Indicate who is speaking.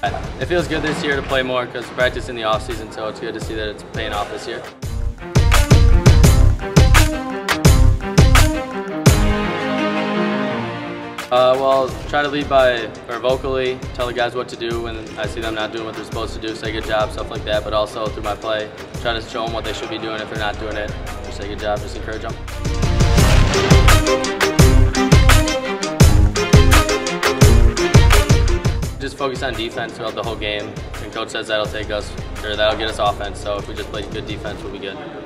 Speaker 1: It feels good this year to play more because practice in the off season, so it's good to see that it's paying off this year. Well, try to lead by, or vocally, tell the guys what to do when I see them not doing what they're supposed to do, say good job, stuff like that, but also through my play, try to show them what they should be doing if they're not doing it, just say good job, just encourage them. Just focus on defense throughout the whole game, and coach says that'll take us, or that'll get us offense, so if we just play good defense, we'll be good.